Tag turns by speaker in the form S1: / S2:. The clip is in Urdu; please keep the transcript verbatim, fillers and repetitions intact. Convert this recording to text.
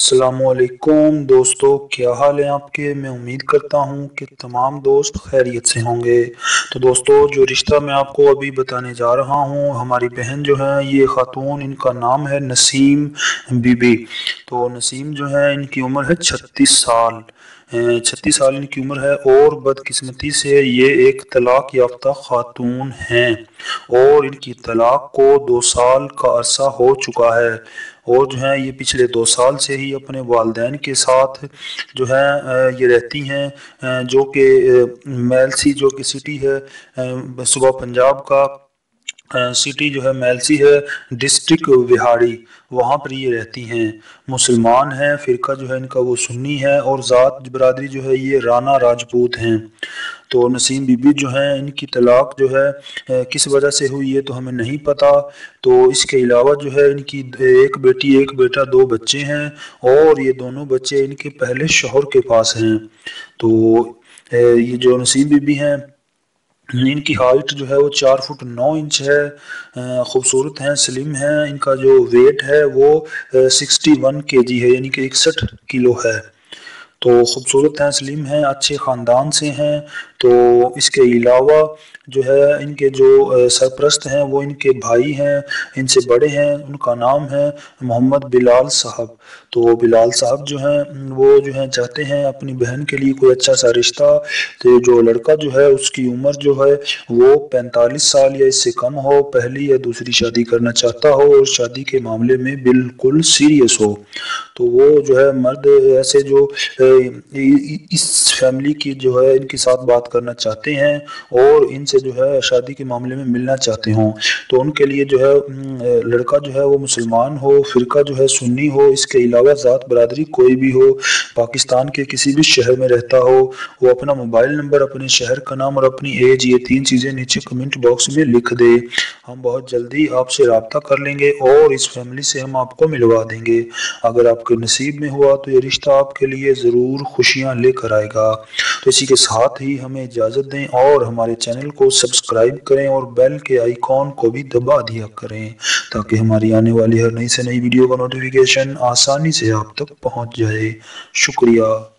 S1: السلام علیکم دوستو، کیا حال ہے آپ کے؟ میں امید کرتا ہوں کہ تمام دوست خیریت سے ہوں گے۔ تو دوستو، جو رشتہ میں آپ کو ابھی بتانے جا رہا ہوں، ہماری بہن جو ہے یہ خاتون، ان کا نام ہے نسیم بی بی۔ تو نسیم جو ہے ان کی عمر ہے چھتیس سال چھتیس سال ان کی عمر ہے، اور بدقسمتی سے یہ ایک طلاق یافتہ خاتون ہیں، اور ان کی طلاق کو دو سال کا عرصہ ہو چکا ہے، اور جو ہے یہ پچھلے دو سال سے ہی اپنے والدین کے ساتھ جو ہے یہ رہتی ہیں، جو کہ میلسی جو کہ سٹی ہے صوبہ پنجاب کا سٹی جو ہے میلسی ہے، ڈسٹرکٹ وہاڑی، وہاں پر یہ رہتی ہیں۔ مسلمان ہیں، فرقہ جو ہے ان کا وہ سنی ہے، اور ذات برادری جو ہے یہ رانا راجپوت ہیں۔ تو نسیم بی بی جو ہیں ان کی طلاق جو ہے کس وجہ سے ہوئی ہے تو ہمیں نہیں پتا۔ تو اس کے علاوہ جو ہے ان کی ایک بیٹی ایک بیٹا دو بچے ہیں، اور یہ دونوں بچے ان کے پہلے شوہر کے پاس ہیں۔ تو یہ جو نسیم بی بی ہیں، ان کی ہائٹ جو ہے وہ چار فٹ نو انچ ہے، خوبصورت ہیں، سلم ہیں، ان کا جو ویٹ ہے وہ سکسٹی ون کے جی ہے، یعنی کہ اکسٹھ کلو ہے۔ تو خوبصورت ہیں، سلیم ہیں، اچھے خاندان سے ہیں۔ تو اس کے علاوہ جو ہے ان کے جو سرپرست ہیں وہ ان کے بھائی ہیں، ان سے بڑے ہیں، ان کا نام ہے محمد بلال صاحب۔ تو بلال صاحب جو ہیں وہ جو ہیں چاہتے ہیں اپنی بہن کے لیے کوئی اچھا سا رشتہ، تو جو لڑکا جو ہے اس کی عمر جو ہے وہ پینتالیس سال یا اس سے کم ہو، پہلی یا دوسری شادی کرنا چاہتا ہو، اور شادی کے معاملے میں بالکل سیریس ہو۔ تو وہ جو ہے مرد ایسے جو اس فیملی کی جو ہے ان کے ساتھ بات کرنا چاہتے ہیں، اور ان سے جو ہے شادی کے معاملے میں ملنا چاہتے ہوں، تو ان کے لیے جو ہے لڑکا جو ہے وہ مسلمان ہو، فرقہ جو ہے سنی ہو، اس کے علاوہ ذات برادری کوئی بھی ہو، پاکستان کے کسی بھی شہر میں رہتا ہو، وہ اپنا موبائل نمبر، اپنے شہر کا نام اور اپنی ایج، یہ تین چیزیں نیچے کمنٹ باکس میں لکھ دے۔ ہم بہت جلدی آپ سے رابطہ کر لیں گے، اور اس فیملی سے ہم آپ کو ملوا دیں گے۔ اگر آپ کے نصیب میں ہوا تو یہ رشتہ آپ کے لیے ضرور خوشیاں لے کر آئے گا۔ تو اسی کے ساتھ ہی ہمیں اجازت دیں، اور ہمارے چینل کو سبسکرائب کریں، اور بیل کے آئیکن کو بھی دبا دیا کریں، تاکہ ہماری آنے والی ہر نئی سے نئی ویڈیو کا نوٹیفیکیشن آسانی سے آپ تک پہنچ جائے۔ شکریہ۔